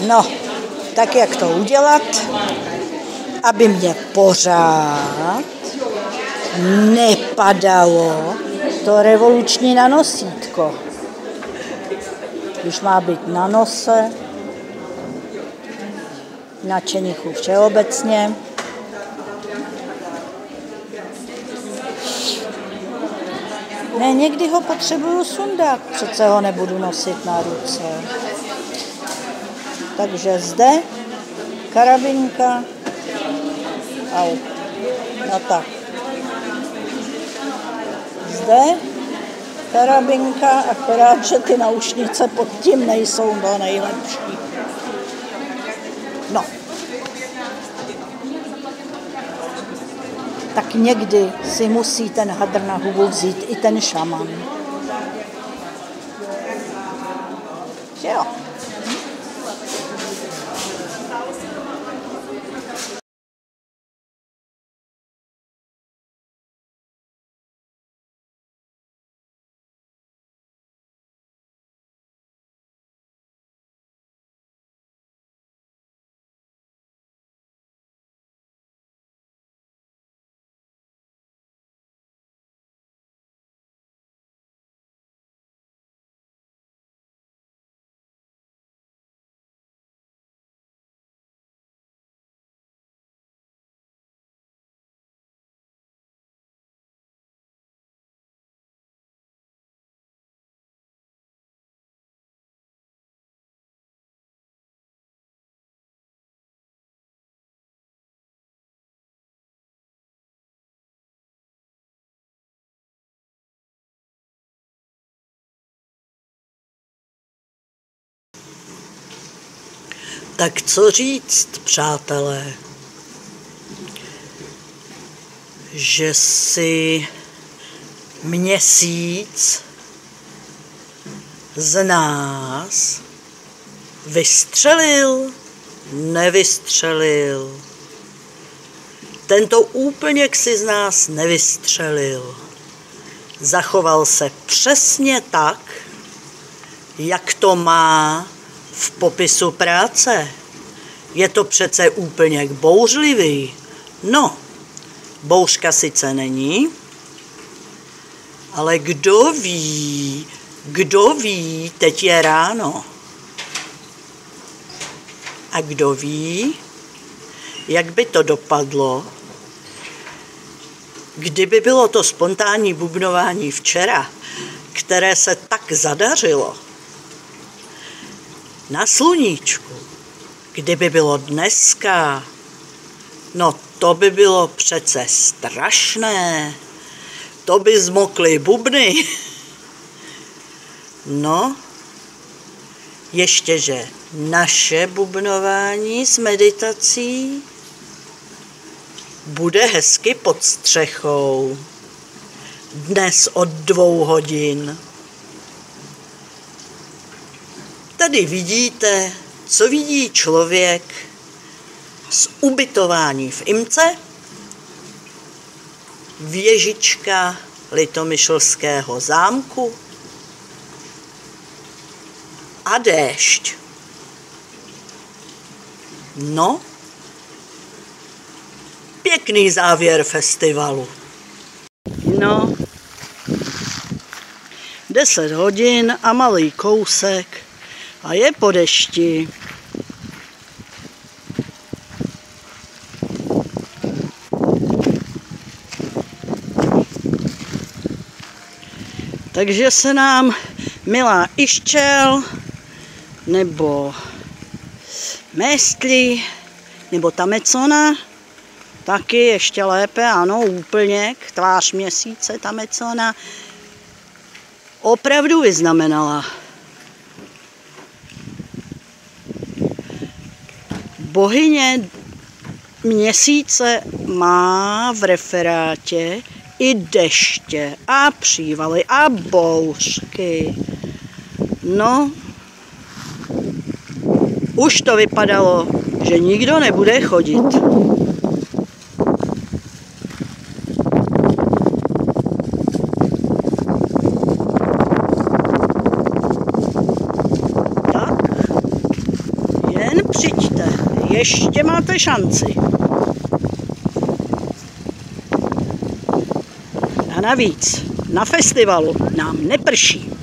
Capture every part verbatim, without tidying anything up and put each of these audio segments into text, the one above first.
No, tak jak to udělat, aby mě pořád nepadalo to revoluční na nosítko. Když má být na nose, na čenichu všeobecně. Ne, někdy ho potřebuju sundat, přece ho nebudu nosit na ruce. Takže zde karabinka, au, no tak. Zde karabinka, akorát, že ty naušnice pod tím nejsou to nejlepší. No. Tak někdy si musí ten hadr na hubu vzít i ten šaman. Že jo? Tak co říct, přátelé, že si měsíc z nás vystřelil, nevystřelil. Tento úplněk si z nás nevystřelil. Zachoval se přesně tak, jak to má v popisu práce. Je to přece úplněk bouřlivý. No, bouřka sice není, ale kdo ví, kdo ví, teď je ráno. A kdo ví, jak by to dopadlo, kdyby bylo to spontánní bubnování včera, které se tak zadařilo, na sluníčku, kdyby bylo dneska, no to by bylo přece strašné, to by zmokly bubny. No, ještě že naše bubnování s meditací bude hezky pod střechou. Dnes od dvou hodin. Tady vidíte, co vidí člověk z ubytování v Imce, věžička Litomyšlského zámku a déšť. No, pěkný závěr festivalu. No, deset hodin a malý kousek a je po dešti. Takže se nám milá Iščel, nebo Mestli, nebo Tamecona, taky ještě lépe, ano, úplněk, tvář měsíce Tamecona, opravdu vyznamenala. Bohyně měsíce má v referátě i deště a přívaly a bouřky. No, už to vypadalo, že nikdo nebude chodit. Tak, jen ještě máte šanci. A navíc na festivalu nám neprší.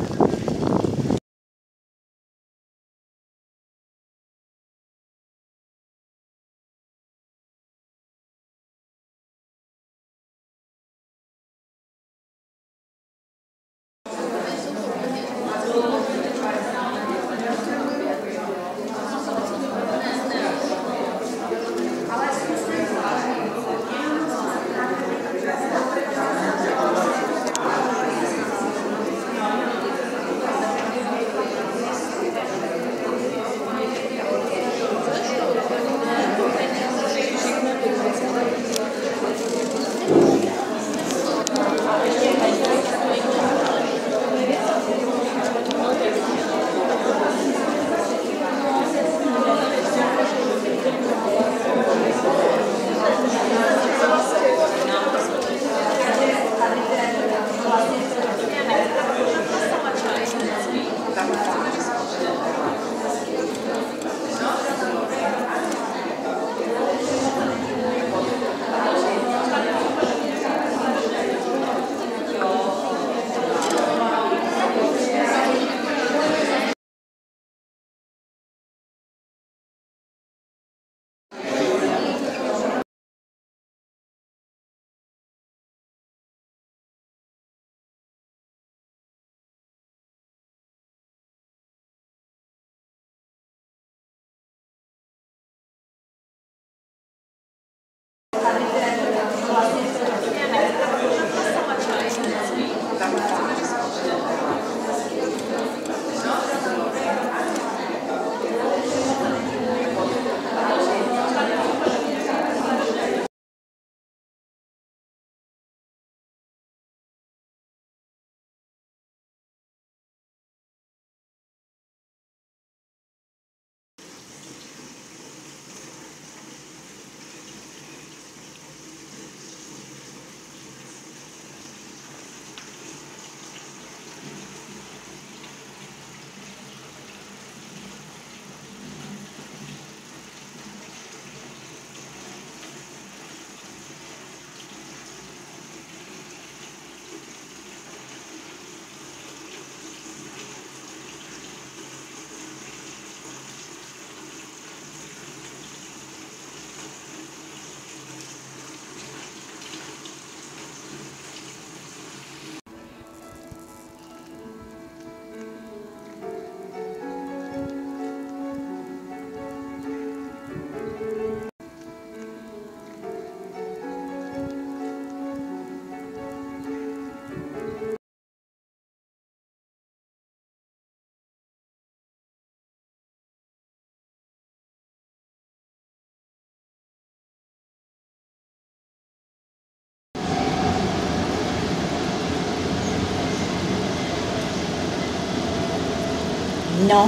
No,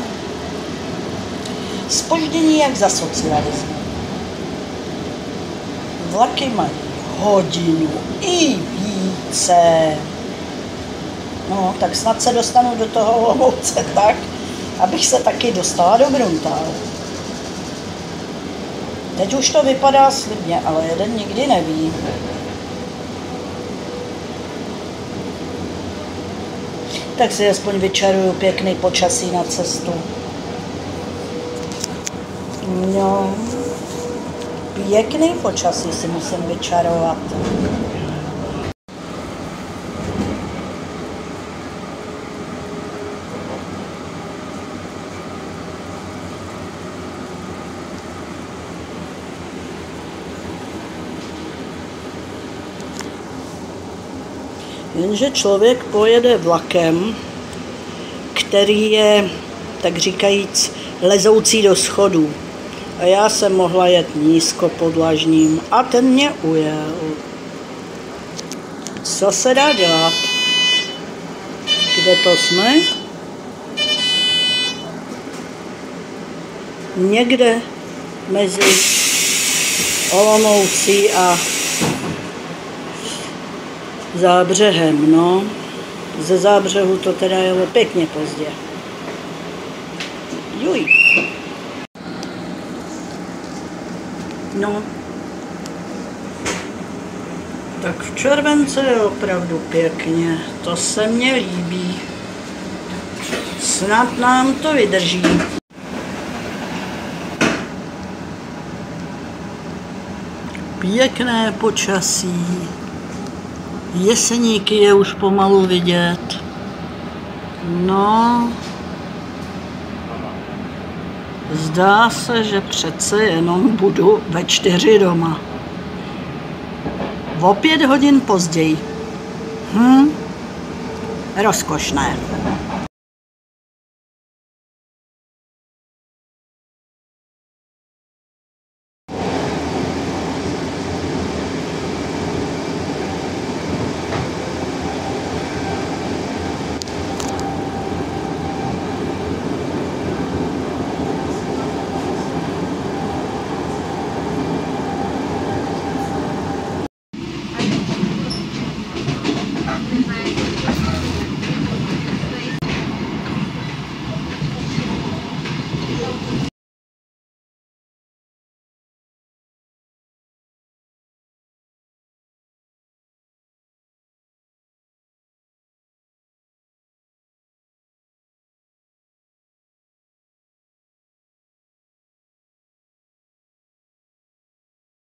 zpoždění jak za socialismu. Vlaky mají hodinu i více. No, tak snad se dostanu do toho Olomouce tak, abych se taky dostala do Bruntálu. Teď už to vypadá slibně, ale jeden nikdy neví. Tak si aspoň vyčaruju pěkný počasí na cestu. No, pěkný počasí si musím vyčarovat. Jenže člověk pojede vlakem, který je, tak říkajíc, lezoucí do schodů. A já jsem mohla jet nízkopodlažním a ten mě ujel. Co se dá dělat? Kde to jsme? Někde mezi Olomoucí a Zábřehem, no. Ze Zábřehu to teda jelo pěkně pozdě. Juj. No. Tak v července je opravdu pěkně, to se mně líbí. Snad nám to vydrží. Pěkné počasí. Jeseníky je už pomalu vidět. No, zdá se, že přece jenom budu ve čtyři doma. O pět hodin později. Hm, rozkošné.